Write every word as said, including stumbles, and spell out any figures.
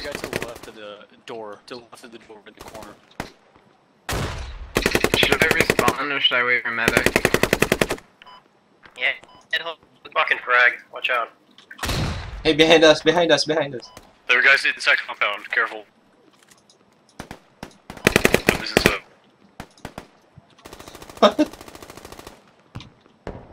guy to the left of the door, to the left of the door in the corner. Should I respawn or should I wait for medic? Yeah, it fucking frag. Watch out. Hey, behind us, behind us, behind us. There are guys inside compound. Careful. I'm losing smoke.